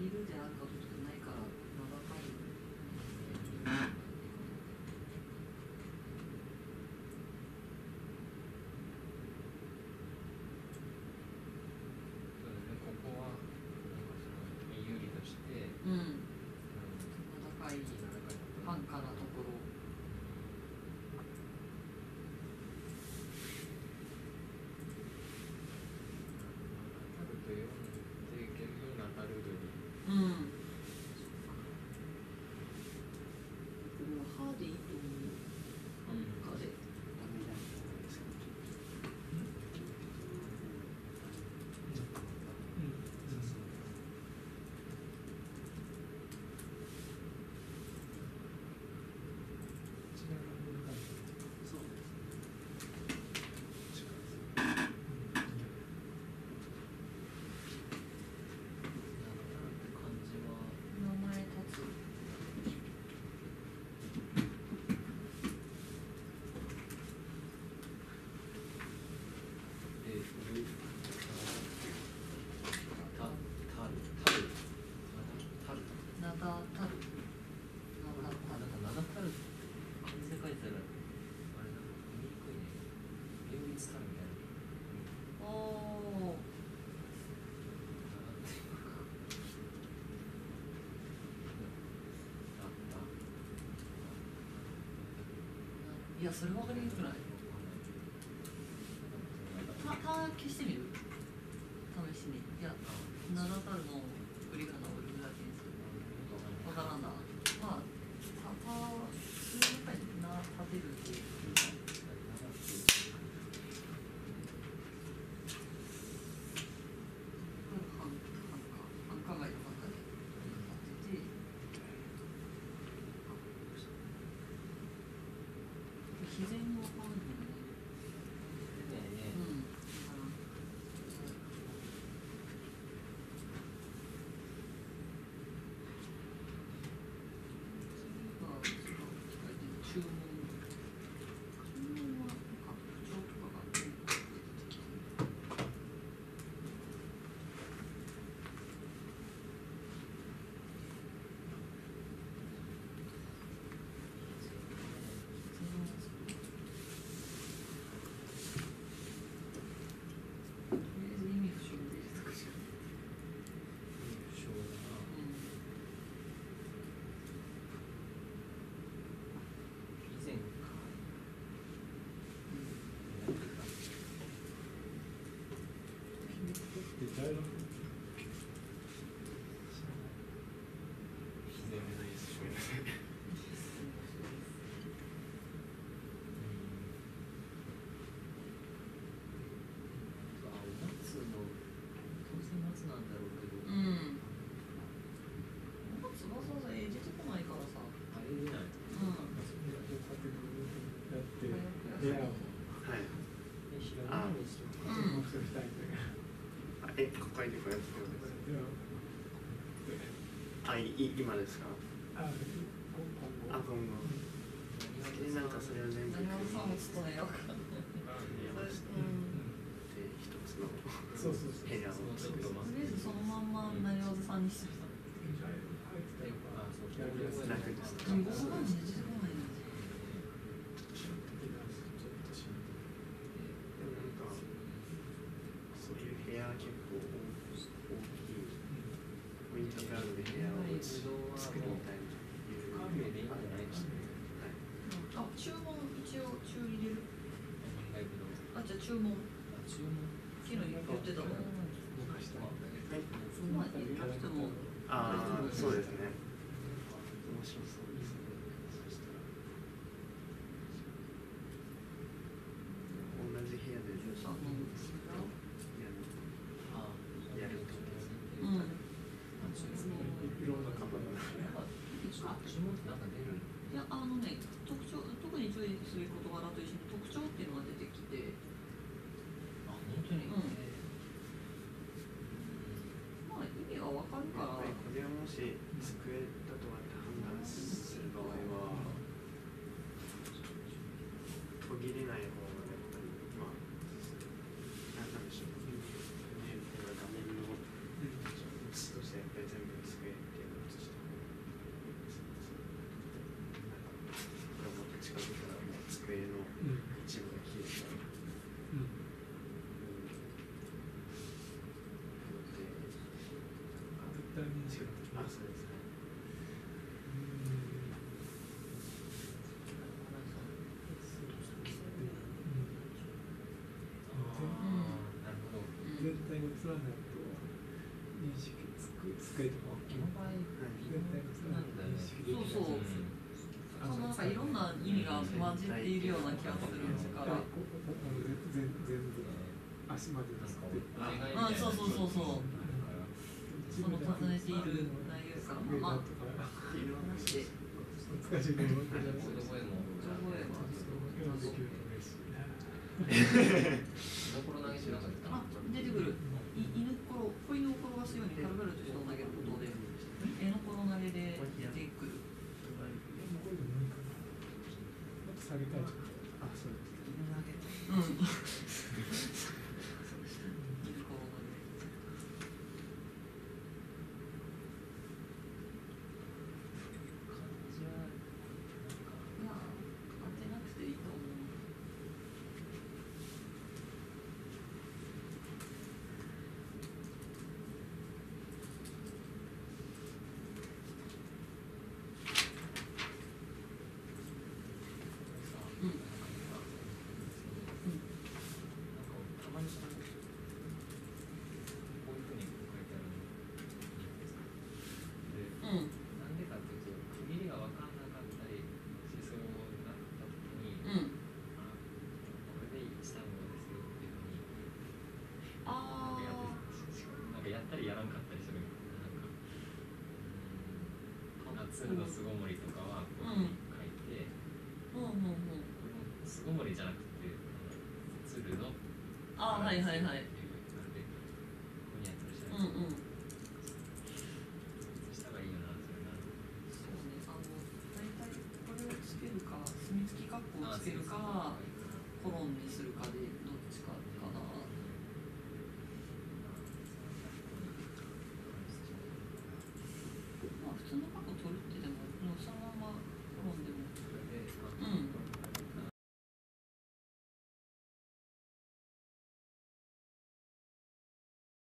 ビルであるかどうかないから名高い。うん、名高い繁華なところ。うん。もう歯でいいと思う。繁華で。いや、それ分かりにくくない？消してみる？試しに。いや、名だたるの振り仮名を売るだけにする。分からんな。まあ、普通にやっぱり立てるっていう。繁華街の中で立てて。自然に分かるんだよね。うん。注文はなんか特徴とかが出てきて。 今ですか？今後。なんかそれを全部。 何をさもちょっとね、分かんない。 で、一つの部屋を作る。 とりあえずそのまんま何をさんにしてた。 楽ですか？ 午後3時で出てこないな。 でもなんかそういう部屋結構大きいポイントがある部屋を作るみたいないうあるないですね。 あ、注文一応入れる。あ、じゃあ注文。昨日言ってたの。まあ言わなくても。 ああ、そうですね。面白そうですね。そしたら同じ部屋でやるってことですね。 うん。 いろんなカバンが。 いや、特に注意する事柄と一緒に特徴っていうのが出てきて。 あ、本当に。 まあ意味がわかるから。 これをもし机だと判断する場合は途切れない方がやっぱりまあなんでしょう。画面の質としてやっぱり全部机しくなってきます。 そうですね。 なるほど。 全体が連なると認識机とか大きいこの場合、 全体が連なると認識できない。 そうそうなんかいろんな意味が混じっているような気がするから全部足まで作ってそうその尋ねている内容からまあっていう話で難しいね。 子供へもできると嬉しいね。 どころ投げしなかった。 出てくる子犬を転がすように軽々と人を投げることで絵の転投げで出てくる。 これでもいいかな。下げたい。 あ、そうです。犬投げ。 犬転投げ。まあ当てなくていいと思う。 たまにこういうふうに書いてあるので、なんでかっていうと区切りが分からなかったりしそうなった時に、これでしたものですよっていうふうになんかやったりやらんかったりする。なんか鶴の巣ごもりとかはこういうふうに書いて、巣ごもりじゃなくて鶴のはいはいはい。 したがいいよな、それな。 そうね、大体これをつけるか、墨付き括弧をつけるか、コロンにするかでどっちかかな。まあ普通の括